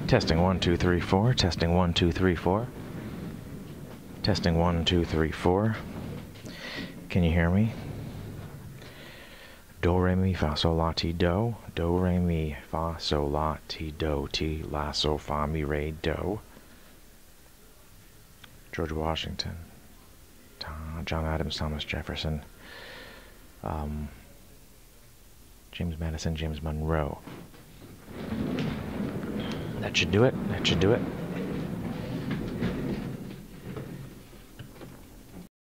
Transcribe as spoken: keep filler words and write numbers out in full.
Testing one, two, three, four. Testing one, two, three, four. Testing one, two, three, four. Can you hear me? Do, re, mi, fa, sol, la, ti, do. Do, re, mi, fa, sol, la, ti, do, ti, la, sol, fa, mi, re, do. George Washington. John Adams, Thomas Jefferson. Um, James Madison, James Monroe. That should do it. That should do it.